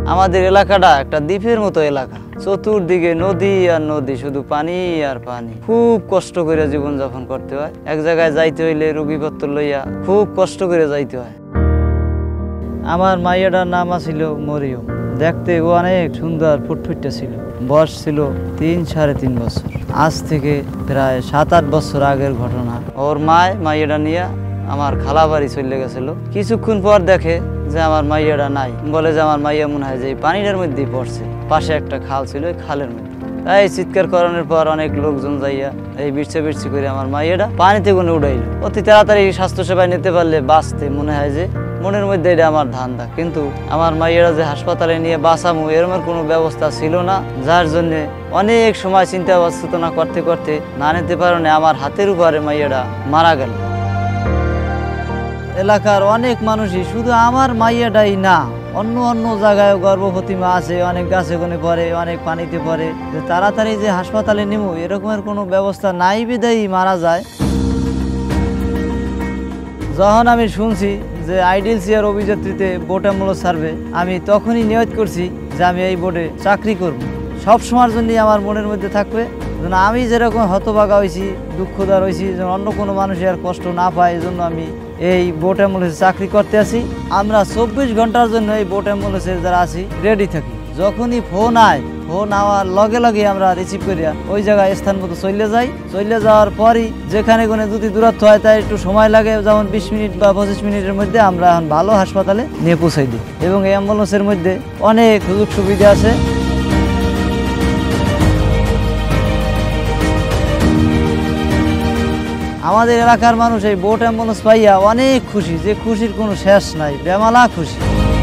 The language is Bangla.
আমাদের এলাকাটা একটা দ্বীপের মতো এলাকা, চতুর্দিকে নদী আর নদী, শুধু পানি আর পানি। খুব কষ্ট করে জীবনযাপন করতে হয়। এক জায়গায় যাইতে হইলে রোগীপত্র লইয়া খুব কষ্ট করে যাইতে হয়। আমার মাইয়াটার নাম ছিল মরিয়ম। দেখতে ও অনেক সুন্দর ফুটফুটে ছিল। বয়স ছিল 3-3.5 বছর। আজ থেকে প্রায় 7-8 বছর আগের ঘটনা। ওর মাইয়াটা নিয়ে আমার খালা বাড়ি চলে গেছিল। কিছুক্ষণ পর দেখে যে আমার মাইয়াটা নাই। বলে যে আমার মাইয়া মনে হয় যে এই পানিটার মধ্যেই পড়ছে। পাশে একটা খাল ছিল, ওই খালের মধ্যে। এই চিৎকার করানোর পর অনেক লোকজন যাইয়া এই বিরছে করে আমার মাইয়াটা পানিতে কোনে উঠাইল। অতি তাড়াতাড়ি স্বাস্থ্যসেবায় নিতে পারলে বাঁচতে মনে হয় যে মনের মধ্যে এটা আমার ধান্দা। কিন্তু আমার মাইয়ারা যে হাসপাতালে নিয়ে বাঁচামু এরকম কোনো ব্যবস্থা ছিল না, যার জন্য অনেক সময় চিন্তা চেতনা করতে করতে না নিতে পারে আমার হাতের উপরে মাইয়াটা মারা গেল। এলাকার অনেক মানুষই, শুধু আমার মাইয়াটাই না, অন্য অন্য জায়গায় গর্ভবতী মা আছে, অনেক গাছে কোনে পড়ে, অনেক পানিতে পড়ে, যে তাড়াতাড়ি যে হাসপাতালে নিমু এরকমের কোনো ব্যবস্থা নাই বিদায়ী মারা যায়। যখন আমি শুনছি যে আইডিয়াল চেয়ার অভিযাত্রীতে বোটে মূল্য ছাড়বে, আমি তখনই নিয়ত করছি যে আমি এই বোটে চাকরি করব। সব সময়ের জন্যই আমার মনের মধ্যে থাকবে যেন আমি যেরকম হতভাগা হয়েছি, দুঃখদার হয়েছি, যেন অন্য কোনো মানুষ আর কষ্ট না পায়। এই জন্য আমি এই বোট অ্যাম্বুলেন্সে চাকরি করতে আসি। আমরা 24 ঘন্টার জন্য এই বোট অ্যাম্বুলেন্সে যারা আছি রেডি থাকি। যখনই ফোন আওয়ার লগে লগে আমরা রিসিভ করিয়া ওই জায়গায় স্থান মতো চলে যাই। চলে যাওয়ার পরই যেখানে কোনো যদি দূরত্ব হয় তাই একটু সময় লাগে, যেমন 20 মিনিট বা 25 মিনিটের মধ্যে আমরা এখন ভালো হাসপাতালে নিয়ে পৌঁছাই দিই। এবং এই অ্যাম্বুলেন্সের মধ্যে অনেক সুযোগ সুবিধা আছে। আমাদের এলাকার মানুষ এই বোট অ্যাম্বুলেন্স পাইয়া অনেক খুশি, যে খুশির কোনো শেষ নাই, বেমালা খুশি।